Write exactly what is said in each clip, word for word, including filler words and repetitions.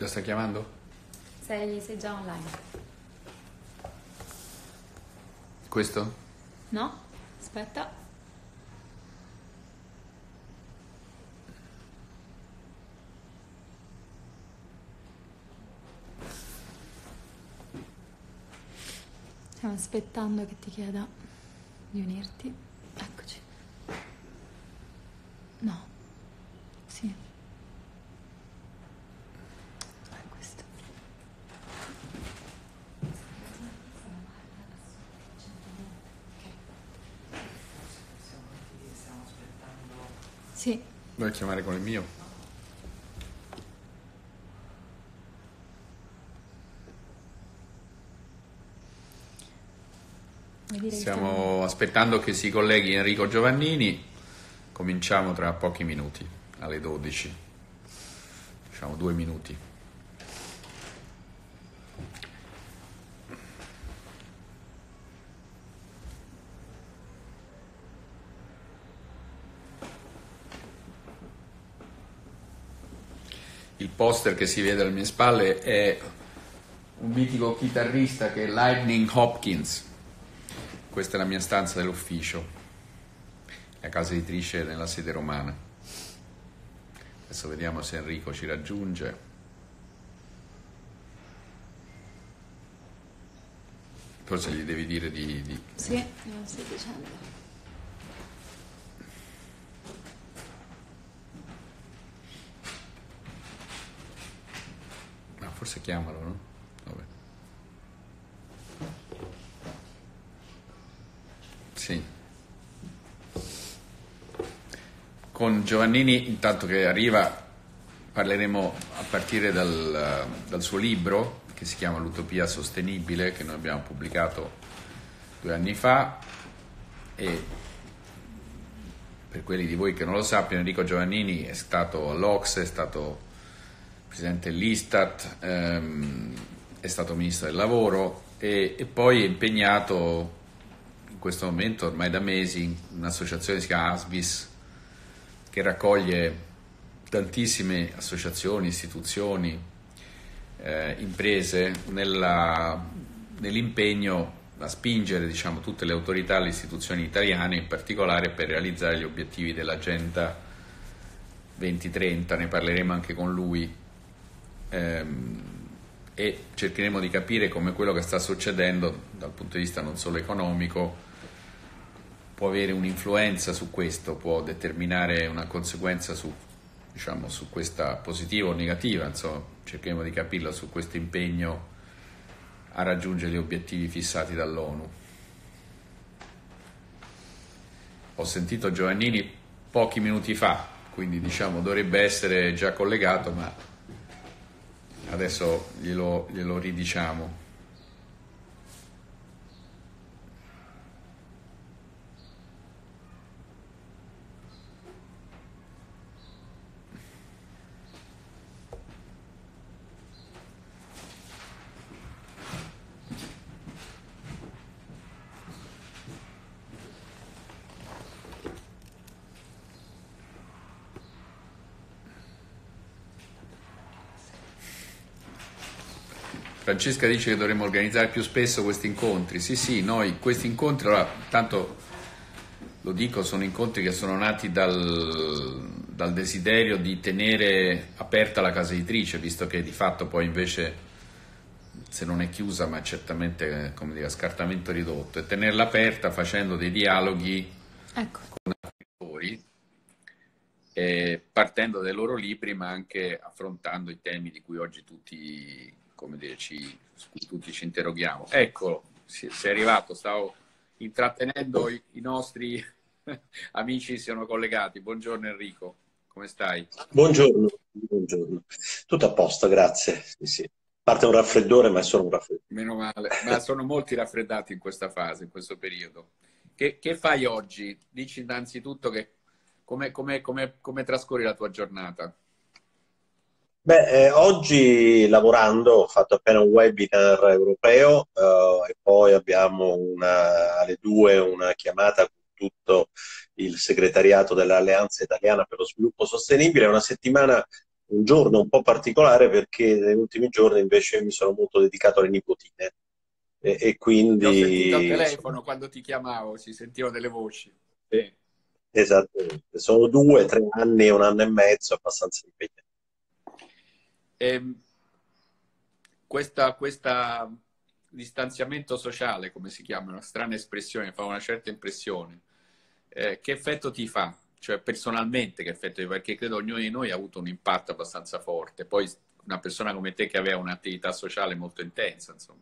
Ti sta chiamando? Sei, sei già online. Questo? No? Aspetta. Stiamo aspettando che ti chieda di unirti. Eccoci. No. Sì. È questo. Sì. Vuoi chiamare con il mio? Stiamo aspettando che si colleghi Enrico Giovannini. Cominciamo tra pochi minuti, alle dodici. Diciamo due minuti. Il poster che si vede alle mie spalle è un mitico chitarrista che è Lightning Hopkins. Questa è la mia stanza dell'ufficio, la casa editrice nella sede romana. Adesso vediamo se Enrico ci raggiunge. Forse gli devi dire di... di... Sì, lo stai dicendo. No, forse chiamalo, no? Vabbè. Sì. Con Giovannini, intanto che arriva, parleremo a partire dal, dal suo libro che si chiama L'Utopia Sostenibile, che noi abbiamo pubblicato due anni fa, e per quelli di voi che non lo sappiano, Enrico Giovannini è stato all'Ocse, è stato presidente dell'Istat, ehm, è stato ministro del lavoro e, e poi è impegnato in questo momento ormai da mesi in un'associazione che si chiama ASBIS, che raccoglie tantissime associazioni, istituzioni, eh, imprese nella, nell'impegno a spingere, diciamo, tutte le autorità, le istituzioni italiane in particolare per realizzare gli obiettivi dell'Agenda duemilatrenta. Ne parleremo anche con lui ehm, e cercheremo di capire come quello che sta succedendo dal punto di vista non solo economico può avere un'influenza su questo, può determinare una conseguenza su, diciamo, su questa positiva o negativa, insomma, cercheremo di capirlo, su questo impegno a raggiungere gli obiettivi fissati dall'ONU. Ho sentito Giovannini pochi minuti fa, quindi diciamo dovrebbe essere già collegato, ma adesso glielo, glielo ridiciamo. Francesca dice che dovremmo organizzare più spesso questi incontri. Sì, sì, noi questi incontri, allora, tanto lo dico, sono incontri che sono nati dal, dal desiderio di tenere aperta la casa editrice, visto che di fatto poi invece, se non è chiusa, ma certamente, come dire, a scartamento ridotto, e tenerla aperta facendo dei dialoghi Ecco. con autori, eh, partendo dai loro libri, ma anche affrontando i temi di cui oggi tutti... come dire, ci, su cui tutti ci interroghiamo. Ecco, si, sei arrivato, stavo intrattenendo i, i nostri amici, siano collegati. Buongiorno Enrico, come stai? Buongiorno, buongiorno. Tutto a posto, grazie. Sì, sì. Parte un raffreddore, ma è solo un raffreddore. Meno male, ma sono molti raffreddati in questa fase, in questo periodo. Che, che fai oggi? Dici innanzitutto che come, come, come, come trascorri la tua giornata? Beh, eh, oggi lavorando ho fatto appena un webinar europeo eh, e poi abbiamo una, alle due una chiamata con tutto il segretariato dell'Alleanza Italiana per lo Sviluppo Sostenibile. È una settimana un giorno un po' particolare perché negli ultimi giorni invece mi sono molto dedicato alle nipotine e, e Ti ho sentito al quindi insomma, telefono quando ti chiamavo, si sentivano delle voci. Sì. esattamente, sono due, tre anni e un anno e mezzo abbastanza impegnati. Ehm, questa, questa distanziamento sociale, come si chiama, una strana espressione, fa una certa impressione. Eh, che effetto ti fa? Cioè, personalmente che effetto ti fa? Perché credo ognuno di noi ha avuto un impatto abbastanza forte. Poi una persona come te che aveva un'attività sociale molto intensa, insomma.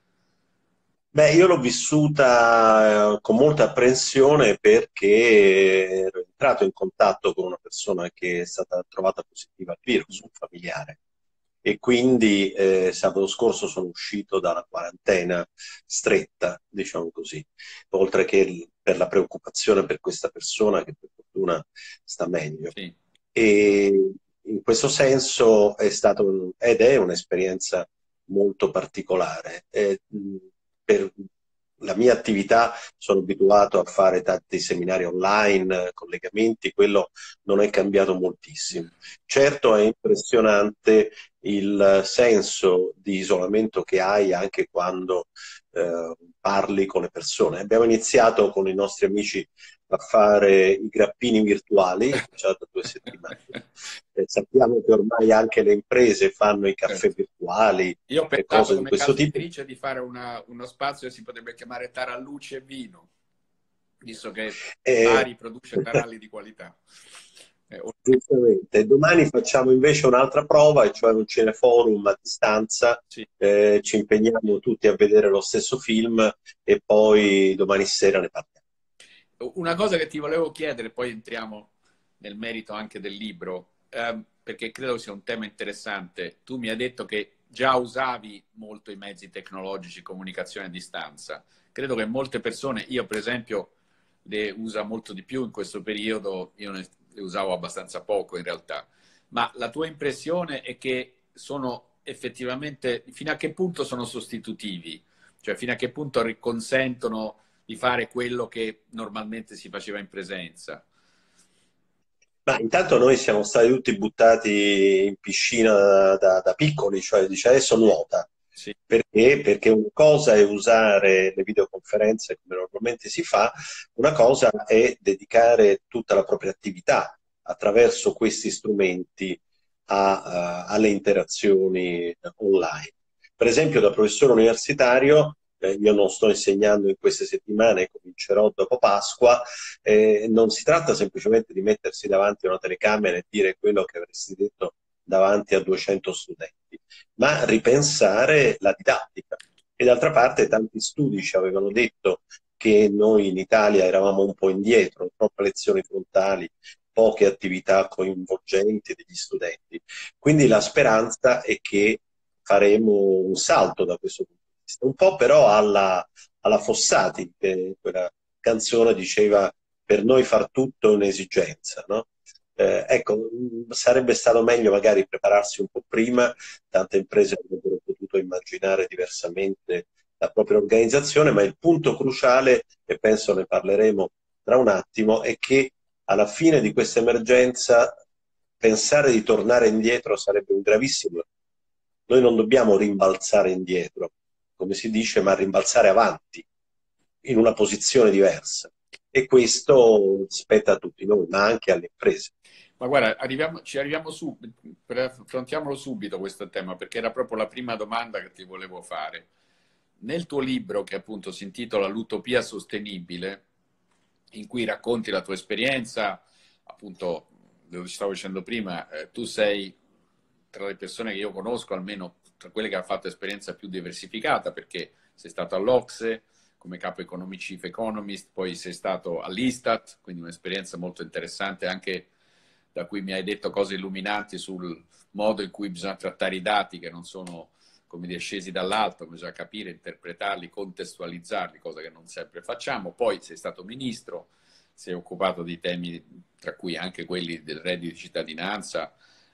Beh, io l'ho vissuta eh, con molta apprensione perché ero entrato in contatto con una persona che è stata trovata positiva al virus, un familiare. E quindi eh, sabato scorso sono uscito dalla quarantena stretta, diciamo così, oltre che il- per la preoccupazione per questa persona che per fortuna sta meglio. Sì. E in questo senso è stato un- ed è un'esperienza molto particolare. E, mh, per la mia attività sono abituato a fare tanti seminari online, collegamenti, quello non è cambiato moltissimo. Certo è impressionante il senso di isolamento che hai anche quando eh, parli con le persone. Abbiamo iniziato con i nostri amici a fare i grappini virtuali già da due settimane. Eh, sappiamo che ormai anche le imprese fanno i caffè Certo. virtuali Io ho e pensato cose di come questo casa tipo. editrice di fare una- uno spazio che si potrebbe chiamare Tarallucci e Vino, visto che Eh, Bari produce taralli di qualità. Eh, o- Giustamente. Domani facciamo invece un'altra prova, e cioè un cineforum a distanza. sì. Eh, ci impegniamo tutti a vedere lo stesso film e poi domani sera ne parliamo. Una cosa che ti volevo chiedere, poi entriamo nel merito anche del libro, ehm, perché credo sia un tema interessante. Tu mi hai detto che già usavi molto i mezzi tecnologici, comunicazione a distanza. Credo che molte persone, io per esempio, le usa molto di più in questo periodo, io ne, le usavo abbastanza poco in realtà. Ma la tua impressione è che sono effettivamente, fino a che punto sono sostitutivi? Cioè fino a che punto consentono di fare quello che normalmente si faceva in presenza. Ma intanto noi siamo stati tutti buttati in piscina da, da- da piccoli, cioè dice adesso Sì, nuota. sì, Perché? Perché una cosa è usare le videoconferenze come normalmente si fa, una cosa è dedicare tutta la propria attività attraverso questi strumenti a- a- alle interazioni online. Per esempio, da professore universitario, eh, io non sto insegnando in queste settimane, comincerò dopo Pasqua, eh, non si tratta semplicemente di mettersi davanti a una telecamera e dire quello che avresti detto davanti a duecento studenti, ma ripensare la didattica. E d'altra parte tanti studi ci avevano detto che noi in Italia eravamo un po' indietro, troppe lezioni frontali, poche attività coinvolgenti degli studenti. Quindi la speranza è che faremo un salto da questo punto di vista. Un po' però alla, alla Fossati, che quella canzone diceva per noi far tutto è un'esigenza, no? Eh, ecco, mh, sarebbe stato meglio magari prepararsi un po' prima, tante imprese avrebbero potuto immaginare diversamente la propria organizzazione, ma il punto cruciale, e penso ne parleremo tra un attimo, è che alla fine di questa emergenza pensare di tornare indietro sarebbe un gravissimo errore. Noi non dobbiamo rimbalzare indietro, come si dice, ma rimbalzare avanti, in una posizione diversa. E questo spetta a tutti noi, ma anche alle imprese. ma guarda, arriviamo, ci arriviamo subito, affrontiamolo subito questo tema, perché era proprio la prima domanda che ti volevo fare. Nel tuo libro, che appunto si intitola L'utopia sostenibile, in cui racconti la tua esperienza, appunto, lo stavo dicendo prima, eh, tu sei tra le persone che io conosco, almeno tra quelle che hanno fatto esperienza più diversificata, perché sei stato all'Ocse come capo economic chief economist, poi sei stato all'Istat, quindi un'esperienza molto interessante anche da cui mi hai detto cose illuminanti sul modo in cui bisogna trattare i dati che non sono come dire, scesi dall'alto, bisogna capire, interpretarli, contestualizzarli, cosa che non sempre facciamo. Poi sei stato ministro, si è occupato di temi tra cui anche quelli del reddito di cittadinanza,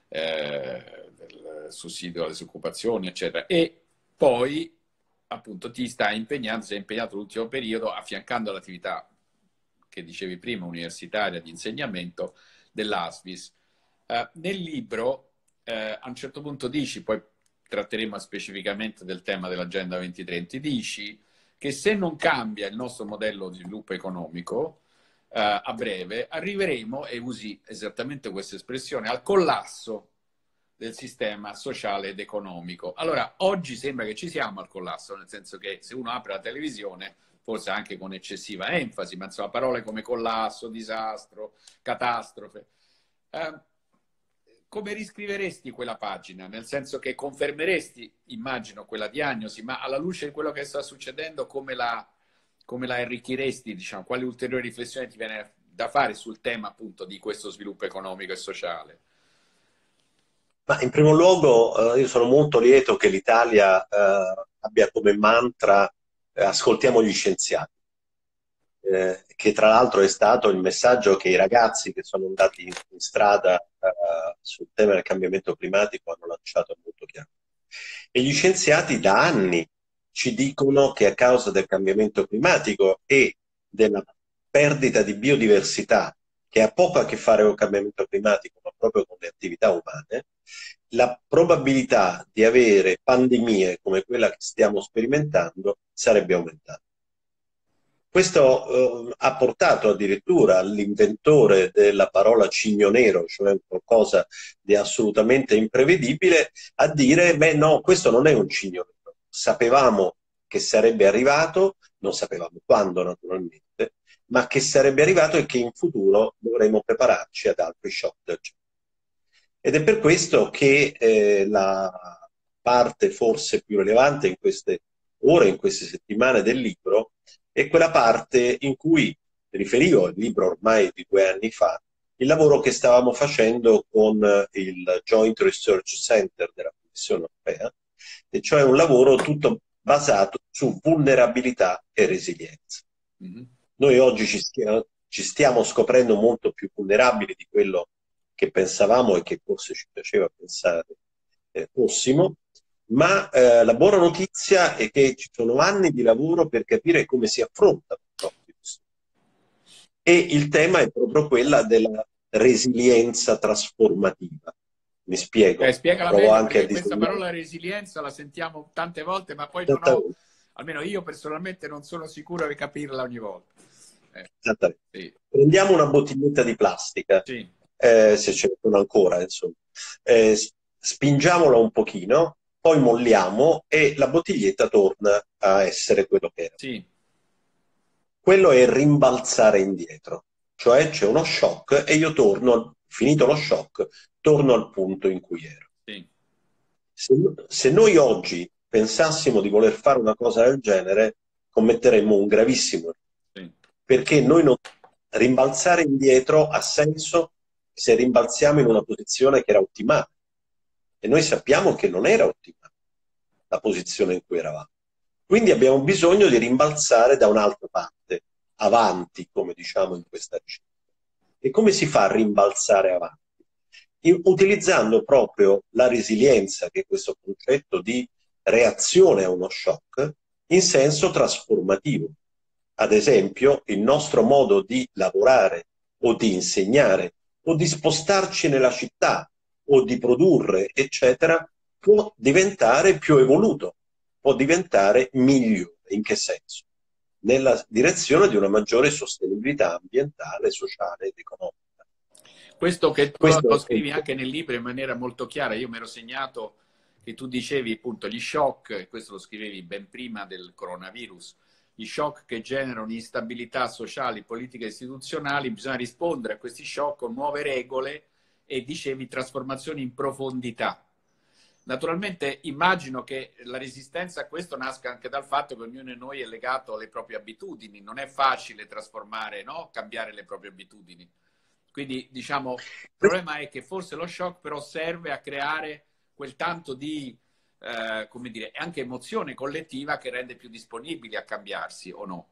eh, del sussidio alle disoccupazioni, eccetera. E poi appunto ti stai impegnando, sei impegnato l'ultimo periodo affiancando l'attività che dicevi prima, universitaria di insegnamento dell'A S V I S. Uh, nel libro eh, a un certo punto dici, poi tratteremo specificamente del tema dell'Agenda duemilatrenta, dici che se non cambia il nostro modello di sviluppo economico, eh, a breve arriveremo, e usi esattamente questa espressione, al collasso del sistema sociale ed economico. Allora, oggi sembra che ci siamo al collasso, nel senso che se uno apre la televisione, forse anche con eccessiva enfasi, ma insomma parole come collasso, disastro, catastrofe. Eh, come riscriveresti quella pagina? Nel senso che confermeresti, immagino, quella diagnosi, ma alla luce di quello che sta succedendo, come la, come la arricchiresti? Diciamo, quali ulteriori riflessioni ti viene da fare sul tema appunto di questo sviluppo economico e sociale? Ma in primo luogo, eh, io sono molto lieto che l'Italia eh, abbia come mantra eh, ascoltiamo gli scienziati, eh, che tra l'altro è stato il messaggio che i ragazzi che sono andati in, in strada eh, sul tema del cambiamento climatico hanno lanciato molto chiaro. E gli scienziati da anni ci dicono che a causa del cambiamento climatico e della perdita di biodiversità, che ha poco a che fare con il cambiamento climatico, ma proprio con le attività umane, la probabilità di avere pandemie come quella che stiamo sperimentando sarebbe aumentata. Questo eh, ha portato addirittura l'inventore della parola cigno nero, cioè qualcosa di assolutamente imprevedibile, a dire, beh no, questo non è un cigno nero. Sapevamo che sarebbe arrivato, non sapevamo quando naturalmente, ma che sarebbe arrivato e che in futuro dovremo prepararci ad altri shock del genere. Ed è per questo che eh, la parte forse più rilevante in queste ore, in queste settimane del libro, è quella parte in cui riferivo al libro ormai di due anni fa, il lavoro che stavamo facendo con il Joint Research Center della Commissione Europea, e cioè un lavoro tutto basato su vulnerabilità e resilienza. Mm-hmm. Noi oggi ci stiamo, ci stiamo scoprendo molto più vulnerabili di quello che pensavamo e che forse ci piaceva pensare eh, fossimo, ma eh, la buona notizia è che ci sono anni di lavoro per capire come si affronta questo. E il tema è proprio quella della resilienza trasformativa. Mi spiego. Eh, spiegala meglio, anche perché questa parola resilienza la sentiamo tante volte, ma poi non ho, almeno io personalmente non sono sicuro di capirla ogni volta. Eh. Esattamente. Sì. Prendiamo una bottiglietta di plastica, sì. eh, se ce ne sono ancora, insomma. Eh, spingiamola un pochino, poi molliamo e la bottiglietta torna a essere quello che era. Sì. Quello è rimbalzare indietro, cioè c'è uno shock e io torno, finito lo shock, torno al punto in cui ero. Sì. Se, se noi oggi pensassimo di voler fare una cosa del genere, commetteremmo un gravissimo errore. Sì. Perché noi non rimbalzare indietro ha senso se rimbalziamo in una posizione che era ottimale. E noi sappiamo che non era ottimale la posizione in cui eravamo. Quindi abbiamo bisogno di rimbalzare da un'altra parte, avanti, come diciamo in questa ricerca. E come si fa a rimbalzare avanti? In, utilizzando proprio la resilienza, che è questo concetto di reazione a uno shock, in senso trasformativo. Ad esempio, il nostro modo di lavorare o di insegnare o di spostarci nella città o di produrre, eccetera, può diventare più evoluto, può diventare migliore. In che senso? Nella direzione di una maggiore sostenibilità ambientale, sociale ed economica. Questo che tu Questo lo scrivi è... anche nel libro in maniera molto chiara. Io mi ero segnato che tu dicevi appunto gli shock, e questo lo scrivevi ben prima del coronavirus, gli shock che generano instabilità sociali, politiche e istituzionali, bisogna rispondere a questi shock con nuove regole e dicevi trasformazioni in profondità. Naturalmente immagino che la resistenza a questo nasca anche dal fatto che ognuno di noi è legato alle proprie abitudini, non è facile trasformare, no? Cambiare le proprie abitudini. Quindi diciamo il problema è che forse lo shock però serve a creare quel tanto di eh, come dire, anche emozione collettiva che rende più disponibili a cambiarsi, o no?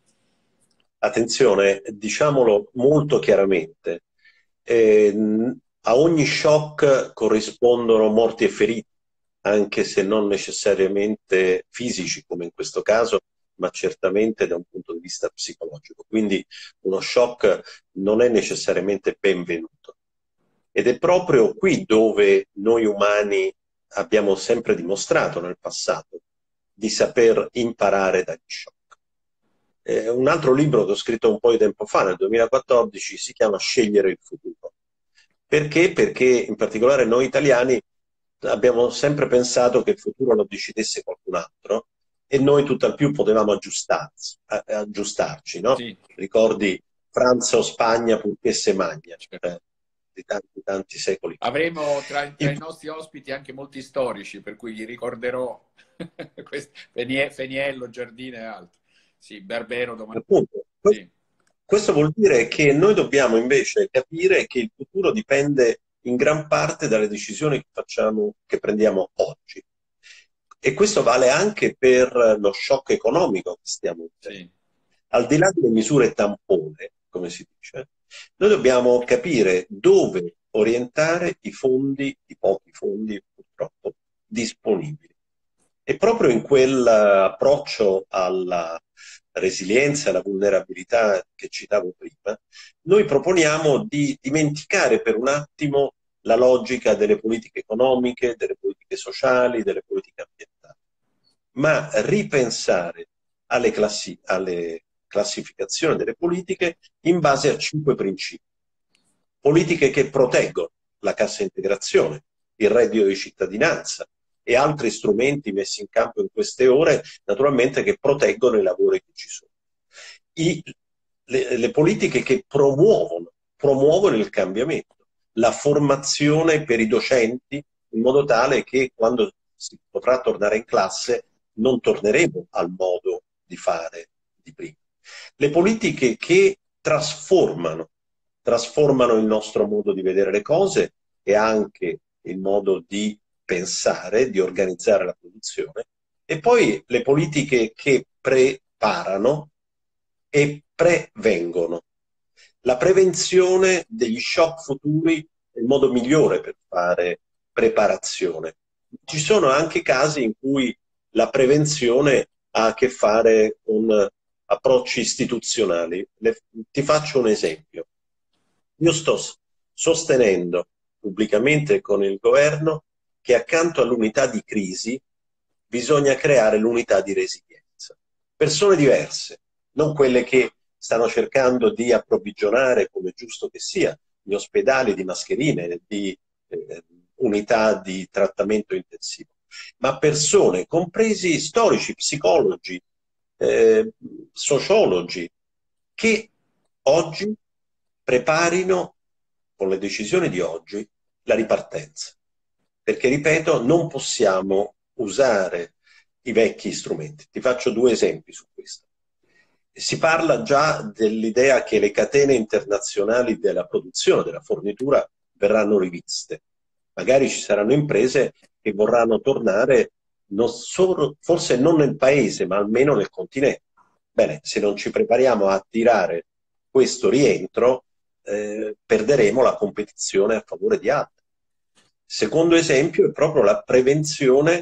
Attenzione, diciamolo molto chiaramente, eh, a ogni shock corrispondono morti e feriti, anche se non necessariamente fisici come in questo caso, ma certamente da un punto di vista psicologico. Quindi uno shock non è necessariamente benvenuto. Ed è proprio qui dove noi umani abbiamo sempre dimostrato nel passato di saper imparare dagli shock. Eh, un altro libro che ho scritto un po' di tempo fa, nel duemilaquattordici, si chiama Scegliere il futuro. Perché? Perché in particolare noi italiani abbiamo sempre pensato che il futuro lo decidesse qualcun altro e noi tutt'al più potevamo aggiustarci, aggiustarci, no? Sì. Ricordi Francia o Spagna purché se magna, Certo. eh, di tanti, tanti secoli. Avremo tra, tra Il- i nostri ospiti anche molti storici, per cui gli ricorderò questo, Fenie- Feniello, Giardino e altri. Sì, Barbero domani. appunto, Sì, questo vuol dire che noi dobbiamo invece capire che il futuro dipende in gran parte dalle decisioni che facciamo, che prendiamo oggi. E questo vale anche per lo shock economico che stiamo vivendo. sì, Al di là delle misure tampone, come si dice, noi dobbiamo capire dove orientare i fondi, i pochi fondi purtroppo disponibili. E proprio in quell'approccio alla resilienza, alla vulnerabilità che citavo prima, noi proponiamo di dimenticare per un attimo la logica delle politiche economiche, delle politiche sociali, delle politiche ambientali, ma ripensare alle, classi alle classificazioni delle politiche in base a cinque principi. Politiche che proteggono la cassa integrazione, il reddito di cittadinanza e altri strumenti messi in campo in queste ore, naturalmente che proteggono i lavori che ci sono. I, le, le politiche che promuovono, promuovono il cambiamento, la formazione per i docenti in modo tale che quando si potrà tornare in classe non torneremo al modo di fare di prima. Le politiche che trasformano, trasformano il nostro modo di vedere le cose e anche il modo di pensare, di organizzare la produzione, e poi le politiche che preparano e prevengono. La prevenzione degli shock futuri è il modo migliore per fare preparazione. Ci sono anche casi in cui la prevenzione ha a che fare con approcci istituzionali. Le, ti faccio un esempio. Io sto sostenendo pubblicamente con il governo che accanto all'unità di crisi bisogna creare l'unità di resilienza. Persone diverse, non quelle che stanno cercando di approvvigionare, come giusto che sia, gli ospedali di mascherine, di eh, unità di trattamento intensivo, ma persone, compresi storici, psicologi, eh, sociologi, che oggi preparino, con le decisioni di oggi, la ripartenza. Perché, ripeto, non possiamo usare i vecchi strumenti. Ti faccio due esempi su questo. Si parla già dell'idea che le catene internazionali della produzione, della fornitura, verranno riviste. Magari ci saranno imprese che vorranno tornare non solo, forse non nel paese, ma almeno nel continente. Bene, se non ci prepariamo a attirare questo rientro, eh, perderemo la competizione a favore di altri. Secondo esempio è proprio la prevenzione,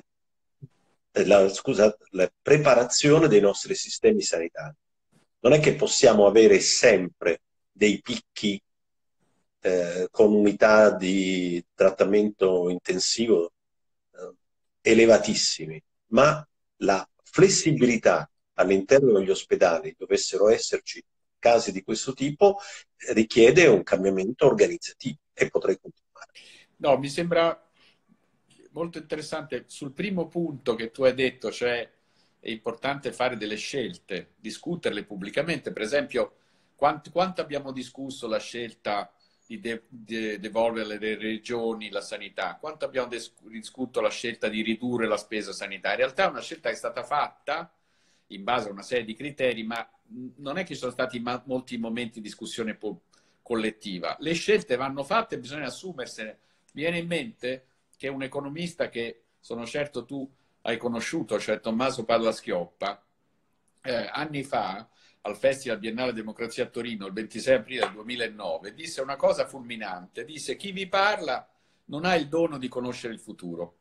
la, scusa, la preparazione dei nostri sistemi sanitari. Non è che possiamo avere sempre dei picchi eh, con unità di trattamento intensivo eh, elevatissimi, ma la flessibilità all'interno degli ospedali, dovessero esserci casi di questo tipo, richiede un cambiamento organizzativo e potrei continuare. No, mi sembra molto interessante sul primo punto che tu hai detto, cioè è importante fare delle scelte, discuterle pubblicamente. Per esempio, quanto, quanto abbiamo discusso la scelta di, de, de, devolvere alle regioni la sanità? Quanto abbiamo discusso la scelta di ridurre la spesa sanitaria? In realtà è una scelta che è stata fatta in base a una serie di criteri, ma non è che ci sono stati molti momenti di discussione collettiva. Le scelte vanno fatte e bisogna assumersene. Mi viene in mente che un economista che sono certo tu hai conosciuto, cioè Tommaso Padoa-Schioppa, eh, anni fa al Festival Biennale Democrazia a Torino, il ventisei aprile del duemilanove, disse una cosa fulminante, disse: chi vi parla non ha il dono di conoscere il futuro,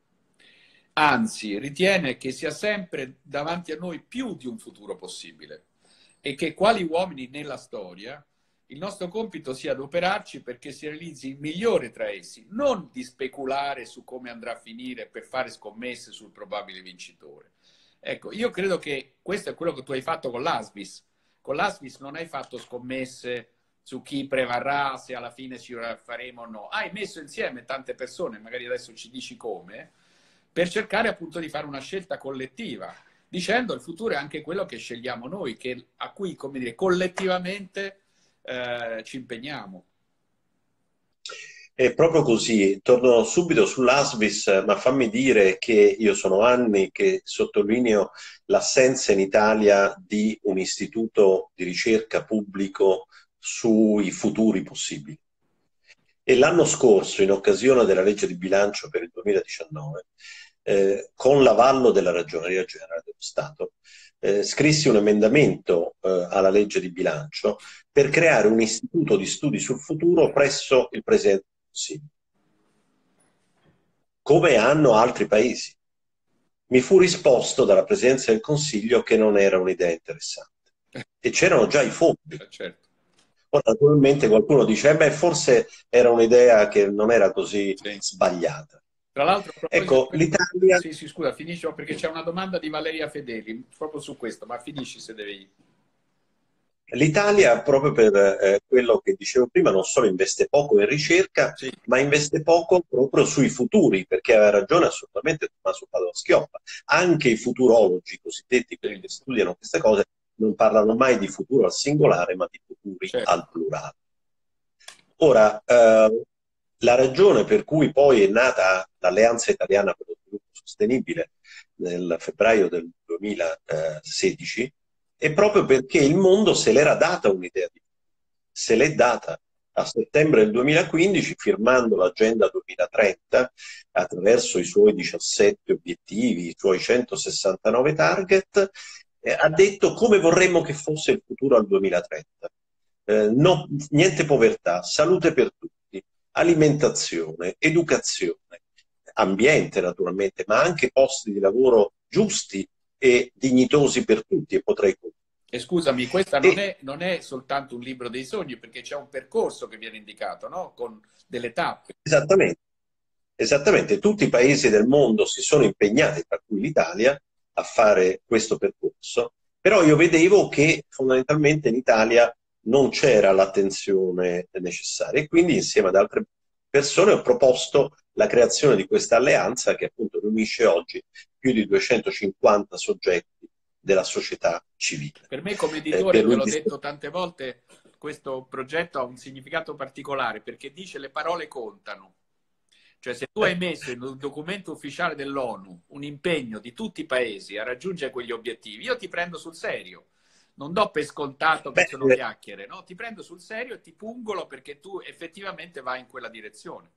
anzi ritiene che sia sempre davanti a noi più di un futuro possibile e che quali uomini nella storia il nostro compito sia adoperarci perché si realizzi il migliore tra essi, non di speculare su come andrà a finire per fare scommesse sul probabile vincitore. Ecco, io credo che questo è quello che tu hai fatto con l'Asvis. Con l'Asvis non hai fatto scommesse su chi prevarrà, se alla fine ci faremo o no. Hai messo insieme tante persone, magari adesso ci dici come, per cercare appunto di fare una scelta collettiva, dicendo il futuro è anche quello che scegliamo noi, che, a cui, come dire, collettivamente eh, ci impegniamo. È proprio così. Torno subito sull'Asvis, ma fammi dire che io sono anni che sottolineo l'assenza in Italia di un istituto di ricerca pubblico sui futuri possibili. E l'anno scorso, in occasione della legge di bilancio per il duemiladiciannove, eh, con l'avallo della Ragioneria Generale dello Stato, eh, scrissi un emendamento eh, alla legge di bilancio per creare un istituto di studi sul futuro presso il Presidente del Consiglio, come hanno altri paesi. Mi fu risposto dalla Presidenza del Consiglio che non era un'idea interessante e c'erano già i fondi. Certo. Ora, naturalmente qualcuno dice, eh beh, forse era un'idea che non era così Sì. sbagliata. Tra l'altro, ecco, l'Italia... Sì, sì, scusa, finisco perché c'è una domanda di Valeria Fedeli proprio su questo, ma finisci se devi... L'Italia, proprio per eh, quello che dicevo prima, non solo investe poco in ricerca, sì, ma investe poco proprio sui futuri, perché aveva ragione assolutamente Tommaso Padoa-Schioppa. Anche i futurologi cosiddetti, quelli che studiano queste cose, non parlano mai di futuro al singolare, ma di futuri certo. al plurale. Ora, eh, la ragione per cui poi è nata l'Alleanza Italiana per lo Sviluppo Sostenibile nel febbraio del duemilasedici è proprio perché il mondo se l'era data un'idea di se l'è data a settembre del duemilaquindici, firmando l'Agenda duemilatrenta attraverso i suoi diciassette obiettivi, i suoi centosessantanove target, eh, ha detto come vorremmo che fosse il futuro al duemilatrenta. Eh, no, niente povertà, salute per tutti, alimentazione, educazione, ambiente naturalmente, ma anche posti di lavoro giusti e dignitosi per tutti, e potrei e scusami, questa e... non, è, non è soltanto un libro dei sogni, perché c'è un percorso che viene indicato, no? Con delle tappe. Esattamente. Esattamente, tutti i paesi del mondo si sono impegnati, tra cui l'Italia, a fare questo percorso, però io vedevo che fondamentalmente in Italia non c'era l'attenzione necessaria e quindi insieme ad altre persone ho proposto la creazione di questa alleanza che appunto riunisce oggi più di duecentocinquanta soggetti della società civile. Per me come editore, eh, te l'ho detto tante volte, questo progetto ha un significato particolare perché dice le parole contano. Cioè se tu hai messo in un documento ufficiale dell'ONU un impegno di tutti i paesi a raggiungere quegli obiettivi, io ti prendo sul serio. Non do per scontato che Beh, sono chiacchiere, no? Ti prendo sul serio e ti pungolo perché tu effettivamente vai in quella direzione.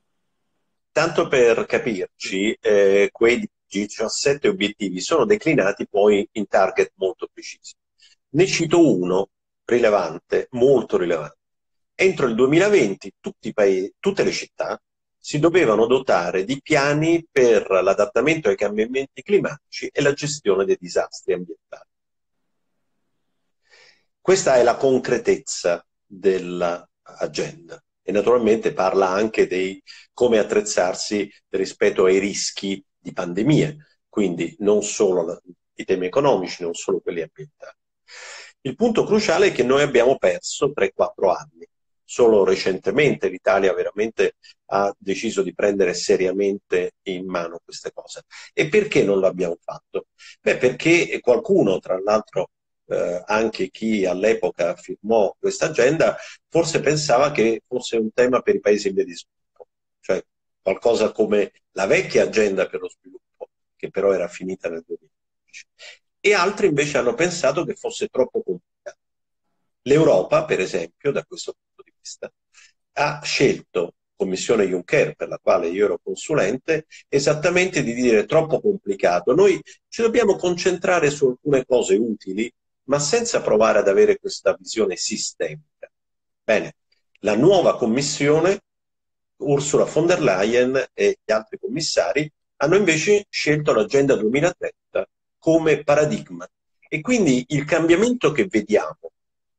Tanto per capirci, eh, quei diciassette obiettivi sono declinati poi in target molto precisi. Ne cito uno rilevante, molto rilevante. Entro il duemilaventi tutti i paesi, tutte le città si dovevano dotare di piani per l'adattamento ai cambiamenti climatici e la gestione dei disastri ambientali. Questa è la concretezza dell'agenda e naturalmente parla anche di come attrezzarsi rispetto ai rischi di pandemie, quindi non solo i temi economici, non solo quelli ambientali. Il punto cruciale è che noi abbiamo perso tre quattro anni. Solo recentemente l'Italia veramente ha deciso di prendere seriamente in mano queste cose. E perché non l'abbiamo fatto? Beh, perché qualcuno, tra l'altro eh, anche chi all'epoca firmò questa agenda, forse pensava che fosse un tema per i paesi in via di sviluppo, cioè qualcosa come la vecchia agenda per lo sviluppo, che però era finita nel duemilaundici. E altri invece hanno pensato che fosse troppo complicato. L'Europa, per esempio, da questo punto di vista, ha scelto, Commissione Juncker, per la quale io ero consulente, esattamente di dire troppo complicato. Noi ci dobbiamo concentrare su alcune cose utili, ma senza provare ad avere questa visione sistemica. Bene, la nuova Commissione, Ursula von der Leyen e gli altri commissari, hanno invece scelto l'Agenda duemilatrenta come paradigma. E quindi il cambiamento che vediamo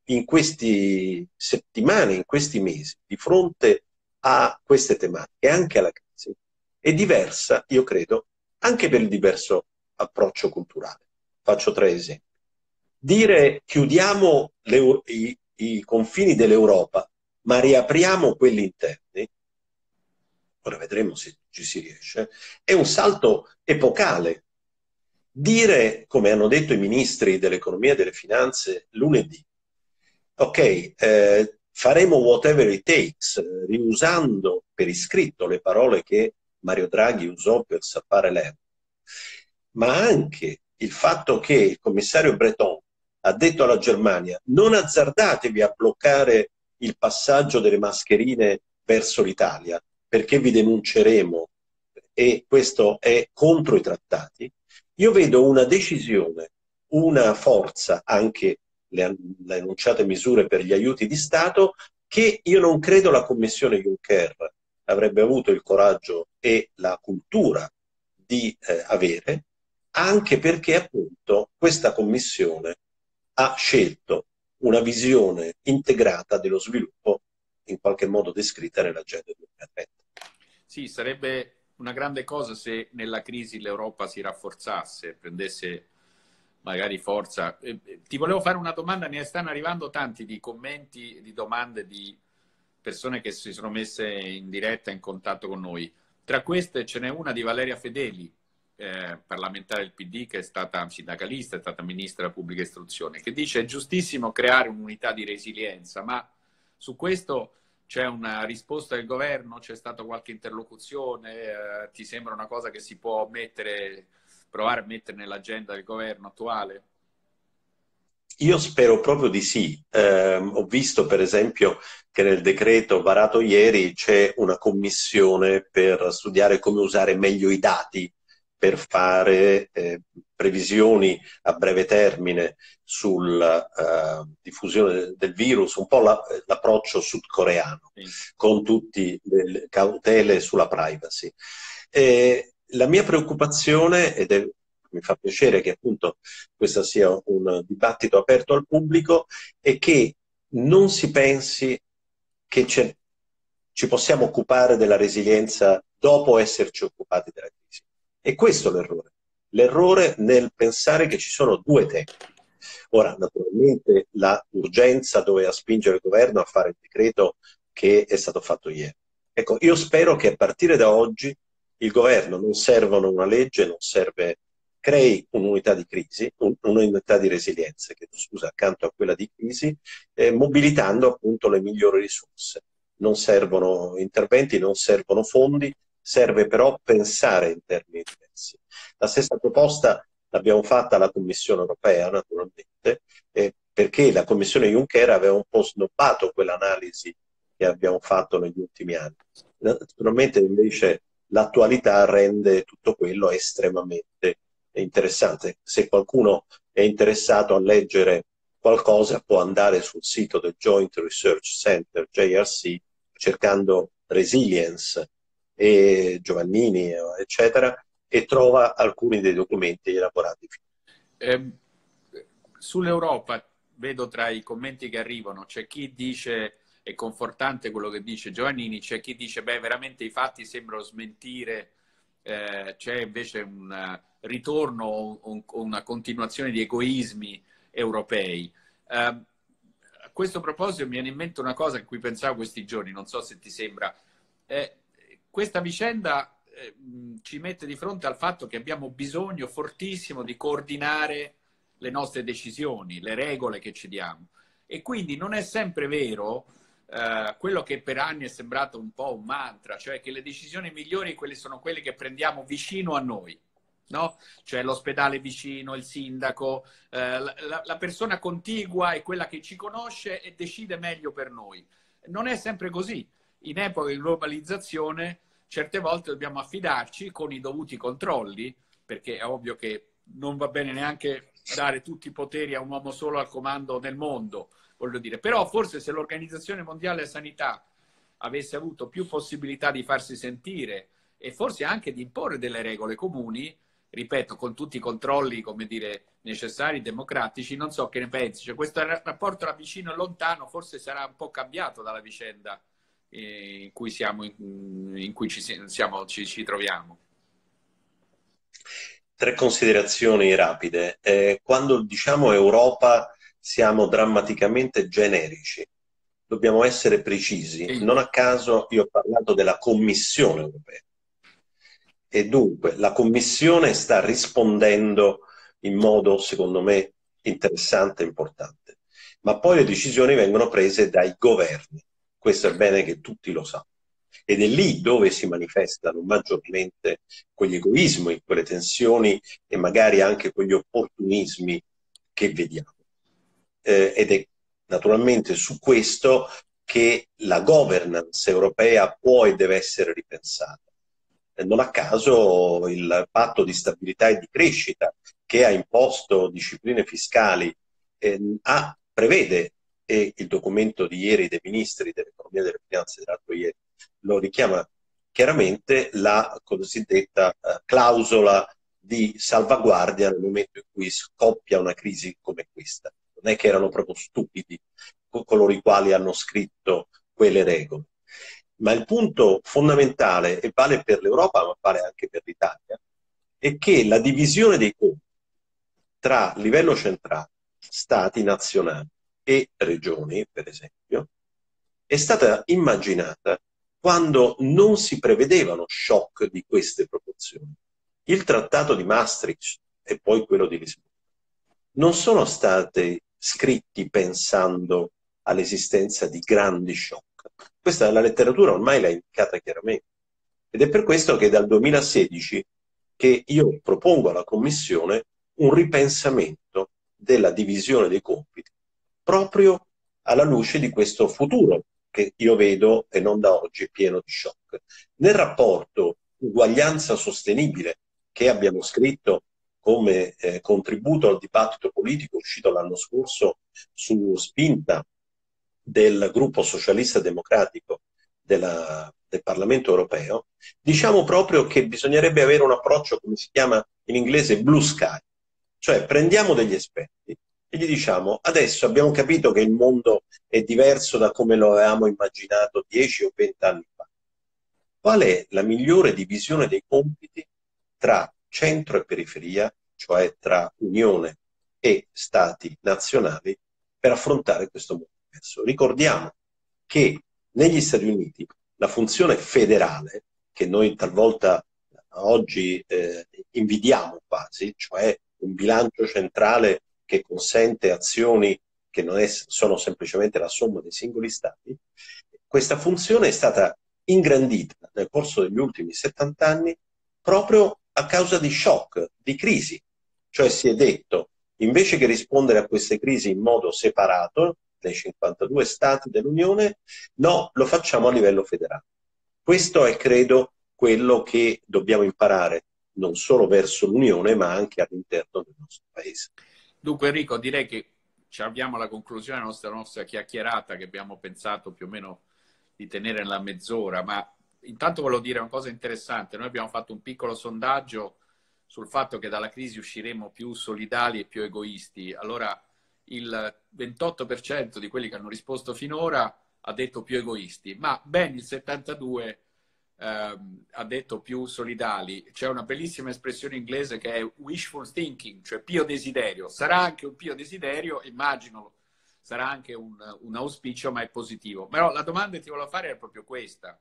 in queste settimane, in questi mesi, di fronte a queste tematiche, anche alla crisi, è diversa, io credo, anche per il diverso approccio culturale. Faccio tre esempi. Dire chiudiamo le, i, i confini dell'Europa, ma riapriamo quelli interni, ora vedremo se ci si riesce, è un salto epocale. Dire, come hanno detto i ministri dell'economia e delle finanze lunedì, ok, eh, faremo whatever it takes, riusando per iscritto le parole che Mario Draghi usò per salvare l'euro, ma anche il fatto che il commissario Breton ha detto alla Germania non azzardatevi a bloccare il passaggio delle mascherine verso l'Italia perché vi denunceremo e questo è contro i trattati. Io vedo una decisione, una forza, anche le, le annunciate misure per gli aiuti di Stato, che io non credo la Commissione Juncker avrebbe avuto il coraggio e la cultura di eh, avere, anche perché appunto questa Commissione ha scelto una visione integrata dello sviluppo, in qualche modo descritta nell'agenda duemilatrenta. Sì, sarebbe una grande cosa se nella crisi l'Europa si rafforzasse, prendesse magari forza. Eh, ti volevo fare una domanda, ne stanno arrivando tanti di commenti, di domande di persone che si sono messe in diretta in contatto con noi. Tra queste ce n'è una di Valeria Fedeli, eh, parlamentare del P D, che è stata sindacalista, è stata ministra della pubblica istruzione, che dice è giustissimo creare un'unità di resilienza, ma su questo c'è una risposta del governo? C'è stata qualche interlocuzione? Eh, ti sembra una cosa che si può mettere, provare a mettere nell'agenda del governo attuale? Io spero proprio di sì. Eh, ho visto per esempio che nel decreto varato ieri c'è una commissione per studiare come usare meglio i dati per fare eh, previsioni a breve termine sulla uh, diffusione del virus, un po' l'approccio la, sudcoreano, sì, con tutte le cautele sulla privacy. E la mia preoccupazione, ed è mi fa piacere che appunto questo sia un dibattito aperto al pubblico, è che non si pensi che ci possiamo occupare della resilienza dopo esserci occupati della crisi. E questo è l'errore. L'errore nel pensare che ci sono due tempi. Ora, naturalmente, la urgenza doveva spingere il governo a fare il decreto che è stato fatto ieri. Ecco, io spero che a partire da oggi il governo non servono una legge, non serve crei un'unità di crisi, un, un'unità di resilienza, che, scusa, accanto a quella di crisi, eh, mobilitando appunto le migliori risorse. Non servono interventi, non servono fondi, serve però pensare in termini diversi. La stessa proposta l'abbiamo fatta alla Commissione europea, naturalmente, eh, perché la Commissione Juncker aveva un po' snobbato quell'analisi che abbiamo fatto negli ultimi anni. Naturalmente invece l'attualità rende tutto quello estremamente interessante. Se qualcuno è interessato a leggere qualcosa può andare sul sito del Joint Research Center, J R C, cercando Resilience e Giovannini, eccetera, e trova alcuni dei documenti elaborati. Eh, sull'Europa, vedo tra i commenti che arrivano, c'è chi dice è confortante quello che dice Giovannini, c'è chi dice beh veramente i fatti sembrano smentire, eh, c'è invece un ritorno o un, una continuazione di egoismi europei. Eh, a questo proposito mi viene in mente una cosa a cui pensavo questi giorni, non so se ti sembra. Eh, questa vicenda eh, ci mette di fronte al fatto che abbiamo bisogno fortissimo di coordinare le nostre decisioni, le regole che ci diamo. E quindi non è sempre vero eh, quello che per anni è sembrato un po' un mantra, cioè che le decisioni migliori quelle sono quelle che prendiamo vicino a noi. No? Cioè l'ospedale vicino, il sindaco, eh, la, la persona contigua è quella che ci conosce e decide meglio per noi. Non è sempre così. In epoca di globalizzazione certe volte dobbiamo affidarci con i dovuti controlli, perché è ovvio che non va bene neanche dare tutti i poteri a un uomo solo al comando nel mondo, voglio dire. Però forse se l'Organizzazione Mondiale della Sanità avesse avuto più possibilità di farsi sentire e forse anche di imporre delle regole comuni, ripeto, con tutti i controlli, come dire, necessari, democratici. Non so che ne pensi. Cioè, questo rapporto tra vicino e lontano forse sarà un po' cambiato dalla vicenda in cui, siamo, in cui ci, siamo, ci, ci troviamo. Tre considerazioni rapide. Eh, quando diciamo Europa siamo drammaticamente generici, dobbiamo essere precisi. Sì. Non a caso io ho parlato della Commissione europea. E dunque la Commissione sta rispondendo in modo, secondo me, interessante e importante. Ma poi le decisioni vengono prese dai governi. Questo è bene che tutti lo sappiano. Ed è lì dove si manifestano maggiormente quegli egoismi, quelle tensioni e magari anche quegli opportunismi che vediamo. Eh, ed è naturalmente su questo che la governance europea può e deve essere ripensata. E non a caso il patto di stabilità e di crescita, che ha imposto discipline fiscali, eh, ha, prevede, e il documento di ieri dei ministri dell'economia e delle finanze dell'altro ieri lo richiama chiaramente, la cosiddetta eh, clausola di salvaguardia nel momento in cui scoppia una crisi come questa. Non è che erano proprio stupidi coloro i quali hanno scritto quelle regole. Ma il punto fondamentale, e vale per l'Europa ma vale anche per l'Italia, è che la divisione dei compiti tra livello centrale, stati nazionali e regioni, per esempio, è stata immaginata quando non si prevedevano shock di queste proporzioni. Il trattato di Maastricht e poi quello di Lisbona non sono stati scritti pensando all'esistenza di grandi shock. Questa la letteratura ormai l'ha indicata chiaramente. Ed è per questo che dal duemilasedici che io propongo alla Commissione un ripensamento della divisione dei compiti, proprio alla luce di questo futuro che io vedo, e non da oggi, pieno di shock. Nel rapporto uguaglianza sostenibile che abbiamo scritto come eh, contributo al dibattito politico uscito l'anno scorso su spinta del gruppo socialista democratico della, del Parlamento europeo, diciamo proprio che bisognerebbe avere un approccio, come si chiama in inglese, blue sky, cioè prendiamo degli esperti e gli diciamo: adesso abbiamo capito che il mondo è diverso da come lo avevamo immaginato dieci o venti anni fa. Qual è la migliore divisione dei compiti tra centro e periferia, cioè tra Unione e Stati nazionali, per affrontare questo mondo diverso? Ricordiamo che negli Stati Uniti la funzione federale, che noi talvolta oggi eh, invidiamo quasi, cioè un bilancio centrale che consente azioni che non è, sono semplicemente la somma dei singoli stati, questa funzione è stata ingrandita nel corso degli ultimi settanta anni proprio a causa di shock, di crisi. Cioè si è detto, invece che rispondere a queste crisi in modo separato, nei cinquantadue stati dell'Unione, no, lo facciamo a livello federale. Questo è, credo, quello che dobbiamo imparare, non solo verso l'Unione, ma anche all'interno del nostro Paese. Dunque Enrico, direi che ci avviamo alla conclusione della nostra, nostra chiacchierata, che abbiamo pensato più o meno di tenere nella mezz'ora, ma intanto volevo dire una cosa interessante. Noi abbiamo fatto un piccolo sondaggio sul fatto che dalla crisi usciremo più solidali e più egoisti. Allora il ventotto per cento di quelli che hanno risposto finora ha detto più egoisti, ma ben il settantadue per cento ehm, ha detto più solidali. C'è una bellissima espressione inglese che è wishful thinking, cioè pio desiderio. Sarà anche un pio desiderio, immagino, sarà anche un, un auspicio, ma è positivo. Però la domanda che ti volevo fare è proprio questa.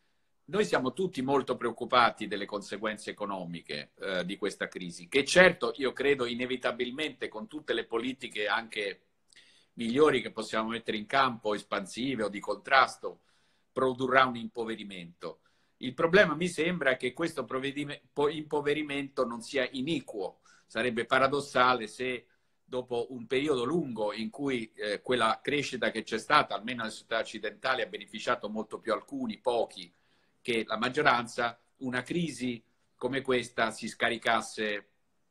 Noi siamo tutti molto preoccupati delle conseguenze economiche eh, di questa crisi, che certo io credo inevitabilmente con tutte le politiche anche migliori che possiamo mettere in campo, espansive o di contrasto, produrrà un impoverimento. Il problema mi sembra che questo impoverimento non sia iniquo. Sarebbe paradossale se dopo un periodo lungo in cui eh, quella crescita che c'è stata, almeno nelle società occidentali, ha beneficiato molto più alcuni, pochi, che la maggioranza, una crisi come questa si scaricasse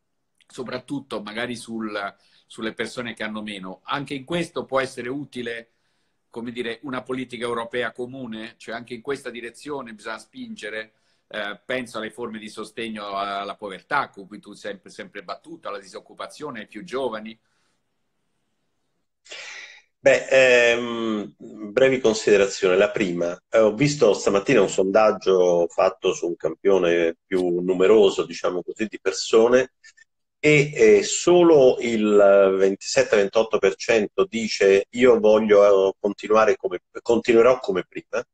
soprattutto magari sul, sulle persone che hanno meno. Anche in questo può essere utile, come dire, una politica europea comune, cioè anche in questa direzione bisogna spingere. eh, penso alle forme di sostegno alla povertà, con cui tu sempre, sempre battuto, alla disoccupazione, ai più giovani. Beh, ehm, brevi considerazioni. La prima, eh, ho visto stamattina un sondaggio fatto su un campione più numeroso, diciamo così, di persone e eh, solo il ventisette ventotto per cento dice io voglio eh, continuare come, continuerò come prima.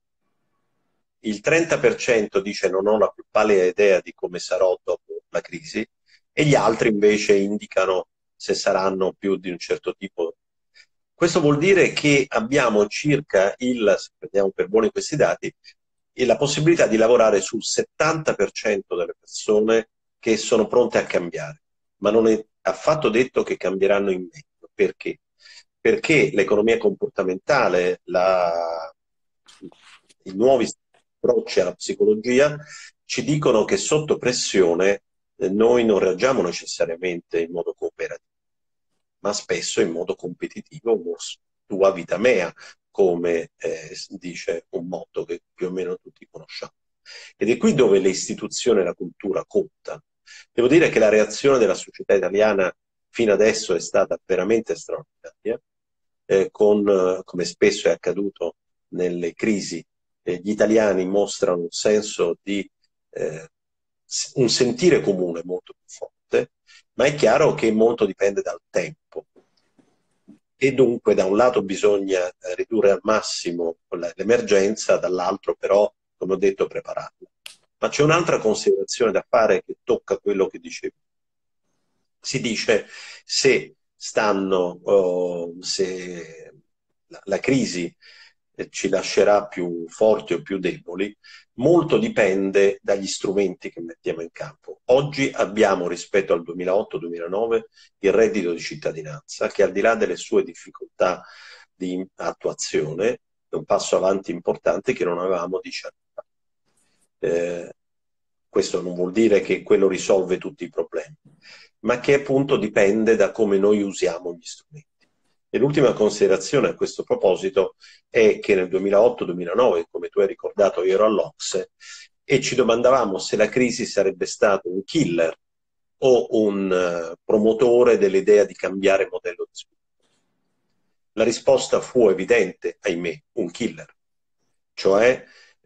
Il trenta per cento dice non ho la più pallida idea di come sarò dopo la crisi e gli altri invece indicano se saranno più di un certo tipo. Questo vuol dire che abbiamo circa il, se prendiamo per buoni questi dati, la possibilità di lavorare sul settanta per cento delle persone che sono pronte a cambiare, ma non è affatto detto che cambieranno in meglio. Perché? Perché l'economia comportamentale, la, i nuovi approcci alla psicologia ci dicono che sotto pressione eh, noi non reagiamo necessariamente in modo cooperativo, ma spesso in modo competitivo, tua vita mea, come eh, dice un motto che più o meno tutti conosciamo. Ed è qui dove le istituzioni e la cultura contano. Devo dire che la reazione della società italiana fino adesso è stata veramente straordinaria, eh, con, eh, come spesso è accaduto nelle crisi, eh, gli italiani mostrano un senso di eh, un sentire comune molto più forte, ma è chiaro che molto dipende dal tempo. E dunque da un lato bisogna ridurre al massimo l'emergenza, dall'altro però, come ho detto, prepararla. Ma c'è un'altra considerazione da fare che tocca quello che dicevo. Si dice se stanno, oh, se la, la crisi ci lascerà più forti o più deboli, molto dipende dagli strumenti che mettiamo in campo. Oggi abbiamo rispetto al duemilaotto duemilanove il reddito di cittadinanza che al di là delle sue difficoltà di attuazione è un passo avanti importante che non avevamo dieci anni fa. Eh, questo non vuol dire che quello risolve tutti i problemi, ma che appunto dipende da come noi usiamo gli strumenti. E l'ultima considerazione a questo proposito è che nel duemilaotto duemilanove, come tu hai ricordato, io ero all'Ocse e ci domandavamo se la crisi sarebbe stato un killer o un uh, promotore dell'idea di cambiare modello di sviluppo. La risposta fu evidente, ahimè, un killer. Cioè,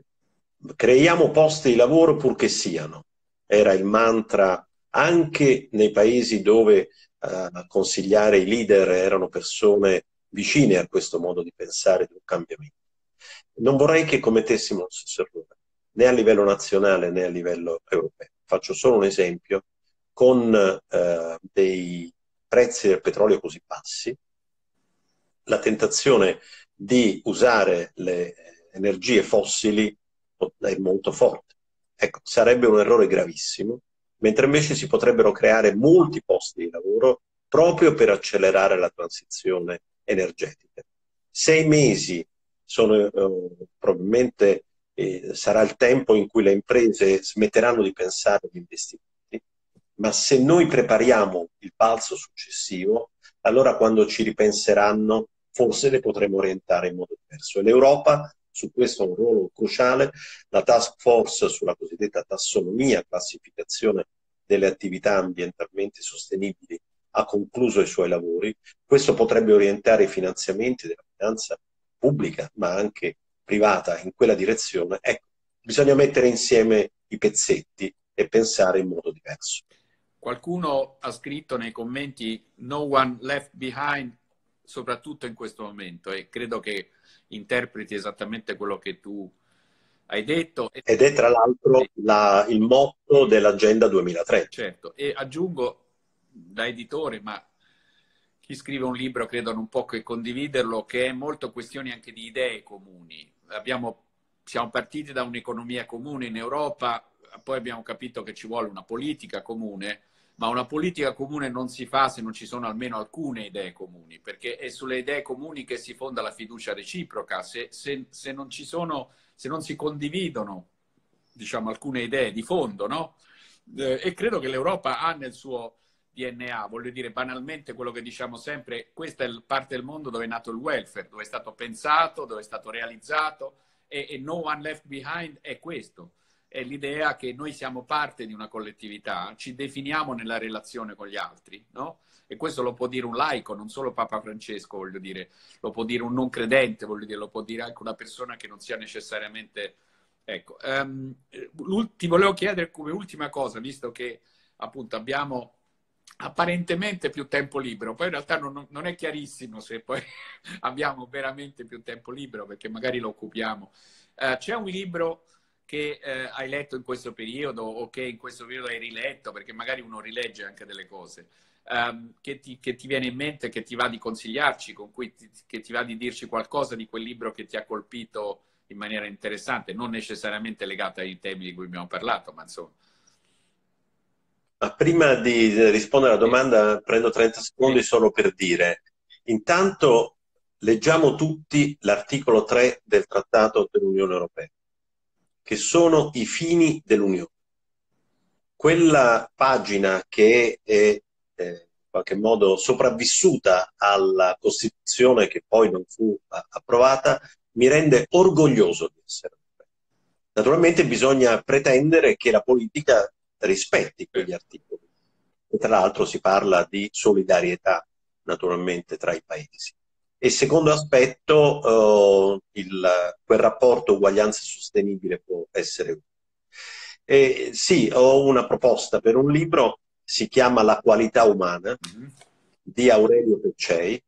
creiamo posti di lavoro purché siano. Era il mantra anche nei paesi dove a consigliare i leader erano persone vicine a questo modo di pensare di un cambiamento. Non vorrei che commettessimo lo stesso errore, né a livello nazionale né a livello europeo. Faccio solo un esempio, con eh, dei prezzi del petrolio così bassi, la tentazione di usare le energie fossili è molto forte. Ecco, sarebbe un errore gravissimo, mentre invece si potrebbero creare molti posti di lavoro proprio per accelerare la transizione energetica. Sei mesi sono eh, probabilmente eh, sarà il tempo in cui le imprese smetteranno di pensare agli investimenti, ma se noi prepariamo il balzo successivo, allora quando ci ripenseranno forse le potremo orientare in modo diverso. E l'Europa su questo ha un ruolo cruciale, la task force sulla cosiddetta tassonomia, classificazione delle attività ambientalmente sostenibili, ha concluso i suoi lavori. Questo potrebbe orientare i finanziamenti della finanza pubblica, ma anche privata, in quella direzione. Ecco, bisogna mettere insieme i pezzetti e pensare in modo diverso. Qualcuno ha scritto nei commenti "No one left behind", soprattutto in questo momento, e credo che interpreti esattamente quello che tu hai detto. Ed è tra l'altro la, il motto dell'Agenda duemilatrenta. Certo, e aggiungo da editore, ma chi scrive un libro credo non può che condividerlo, che è molto questione anche di idee comuni. Abbiamo, siamo partiti da un'economia comune in Europa, poi abbiamo capito che ci vuole una politica comune, ma una politica comune non si fa se non ci sono almeno alcune idee comuni, perché è sulle idee comuni che si fonda la fiducia reciproca. Se, se, se non ci sono, se non si condividono, diciamo, alcune idee di fondo, no? Eh, e credo che l'Europa ha nel suo D N A, voglio dire banalmente quello che diciamo sempre, questa è la parte del mondo dove è nato il welfare, dove è stato pensato, dove è stato realizzato, e, e No One Left Behind è questo. è l'idea che noi siamo parte di una collettività, ci definiamo nella relazione con gli altri, no? E questo lo può dire un laico, non solo Papa Francesco, voglio dire, lo può dire un non credente, voglio dire, lo può dire anche una persona che non sia necessariamente... Ecco, um, ti volevo chiedere come ultima cosa, visto che appunto abbiamo apparentemente più tempo libero, poi in realtà non, non è chiarissimo se poi abbiamo veramente più tempo libero, perché magari lo occupiamo. Uh, c'è un libro che eh, hai letto in questo periodo o che in questo periodo hai riletto, perché magari uno rilegge anche delle cose, um, che, ti, che ti viene in mente, che ti va di consigliarci, con cui ti, che ti va di dirci qualcosa di quel libro che ti ha colpito in maniera interessante, non necessariamente legata ai temi di cui abbiamo parlato, ma insomma. Ma prima di rispondere alla domanda, sì, prendo trenta secondi sì. solo per dire, intanto leggiamo tutti l'articolo tre del Trattato dell'Unione Europea, che sono i fini dell'Unione. Quella pagina che è eh, in qualche modo sopravvissuta alla Costituzione che poi non fu approvata, mi rende orgoglioso di essere europeo. Naturalmente bisogna pretendere che la politica rispetti quegli articoli. E tra l'altro si parla di solidarietà, naturalmente, tra i paesi. E secondo aspetto, eh, il, quel rapporto uguaglianza sostenibile può essere utile. E sì, ho una proposta per un libro, si chiama La qualità umana, di Aurelio Peccei,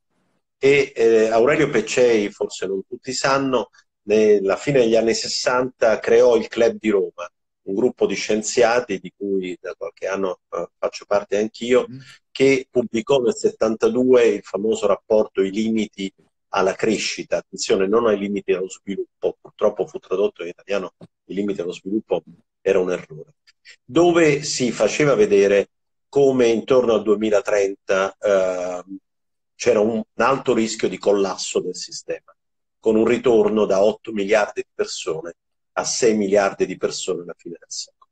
e eh, Aurelio Peccei, forse non tutti sanno, nella fine degli anni sessanta creò il Club di Roma, un gruppo di scienziati di cui da qualche anno eh, faccio parte anch'io, mm. che pubblicò nel settantadue il famoso rapporto I limiti alla crescita, attenzione, non ai limiti allo sviluppo, purtroppo fu tradotto in italiano I limiti allo sviluppo, era un errore, dove si faceva vedere come intorno al duemilatrenta eh, c'era un, un alto rischio di collasso del sistema, con un ritorno da otto miliardi di persone a sei miliardi di persone alla fine del secolo.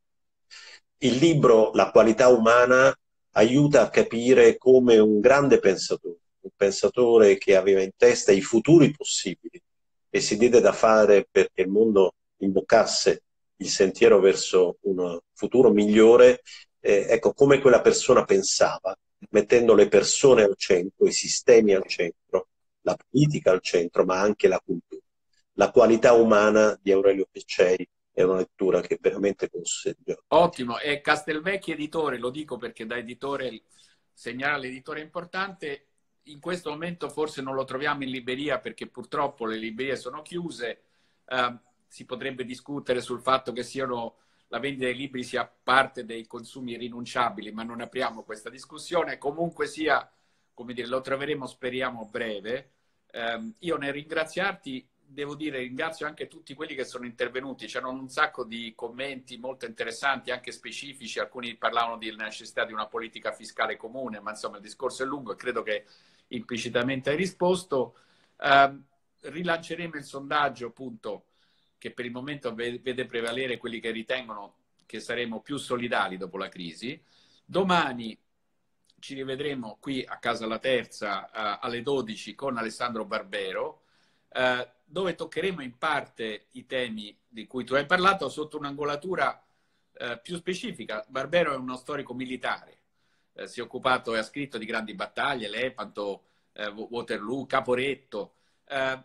Il libro La qualità umana aiuta a capire come un grande pensatore, un pensatore che aveva in testa i futuri possibili e si diede da fare perché il mondo imboccasse il sentiero verso un futuro migliore, eh, ecco come quella persona pensava, mettendo le persone al centro, i sistemi al centro, la politica al centro, ma anche la cultura. La qualità umana di Aurelio Peccei è una lettura che veramente consiglio. Ottimo, e Castelvecchi editore, lo dico perché da editore segnala l'editore importante, in questo momento forse non lo troviamo in libreria perché purtroppo le librerie sono chiuse, eh, si potrebbe discutere sul fatto che siano, la vendita dei libri sia parte dei consumi irrinunciabili, ma non apriamo questa discussione, comunque sia, come dire, lo troveremo speriamo breve. Eh, io nel ringraziarti devo dire, ringrazio anche tutti quelli che sono intervenuti, c'erano un sacco di commenti molto interessanti, anche specifici, alcuni parlavano della necessità di una politica fiscale comune, ma insomma il discorso è lungo e credo che implicitamente hai risposto. Eh, rilanceremo il sondaggio, appunto, che per il momento vede prevalere quelli che ritengono che saremo più solidali dopo la crisi. Domani ci rivedremo qui a Casa La Terza eh, alle dodici con Alessandro Barbero, eh, dove toccheremo in parte i temi di cui tu hai parlato sotto un'angolatura eh, più specifica. Barbero è uno storico militare, eh, si è occupato e ha scritto di grandi battaglie, Lepanto, eh, Waterloo, Caporetto. Eh,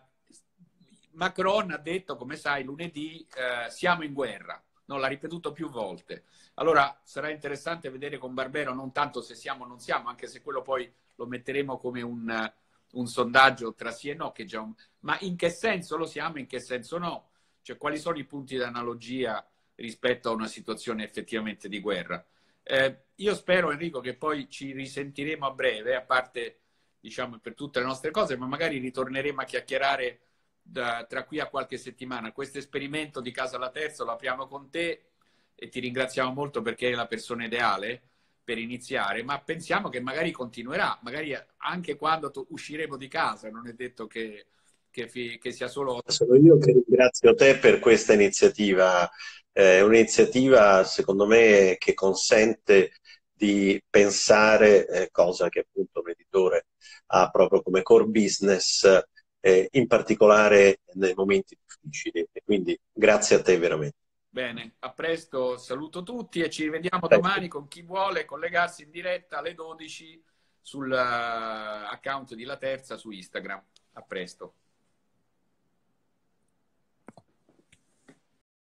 Macron ha detto, come sai, lunedì eh, siamo in guerra, no, l'ha ripetuto più volte. Allora sarà interessante vedere con Barbero non tanto se siamo o non siamo, anche se quello poi lo metteremo come un, un sondaggio tra sì e no, che già un... ma in che senso lo siamo, in che senso no? Cioè quali sono i punti di analogia rispetto a una situazione effettivamente di guerra? Eh, io spero, Enrico, che poi ci risentiremo a breve, a parte, diciamo, per tutte le nostre cose, ma magari ritorneremo a chiacchierare da, tra qui a qualche settimana. Questo esperimento di Casa La Terza lo apriamo con te e ti ringraziamo molto perché è la persona ideale per iniziare, ma pensiamo che magari continuerà, magari anche quando usciremo di casa, non è detto che, che, che sia solo... Sono io che ringrazio te per questa iniziativa, è eh, un'iniziativa secondo me che consente di pensare, eh, cosa che appunto un editore ha proprio come core business, eh, in particolare nei momenti difficili, e quindi grazie a te veramente. Bene, a presto, saluto tutti e ci vediamo Presto. domani con chi vuole collegarsi in diretta alle dodici sull'account di La Terza su Instagram. A presto.